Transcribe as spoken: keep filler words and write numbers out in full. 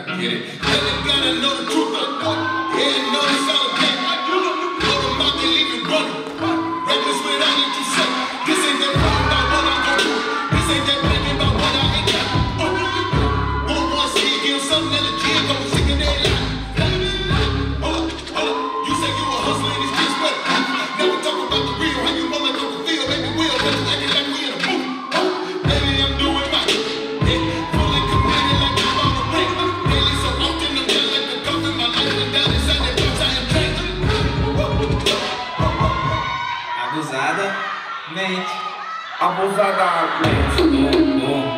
get it. Then they gotta know the truth. Yeah, know it's all okay. Blow them out, they leave you running. Reckless without it, you say. This ain't that problem about what I'm gonna do. This ain't that thinking about what I ain't got. Won't want to see it, give them something that legit, go sick in their life. Hold up, hold up. You say you a hustler in these streets, but never talk about the real. How you roll like Uncle Phil, baby Will, but you acting like we in a movie. Baby, I'm doing right. Yeah, fully committed like I'm on the ring. Daily so often, I'm feeling like the cough in my life, and down inside that box I am changing. Abusada mente. Abusada mente. Bum, bum.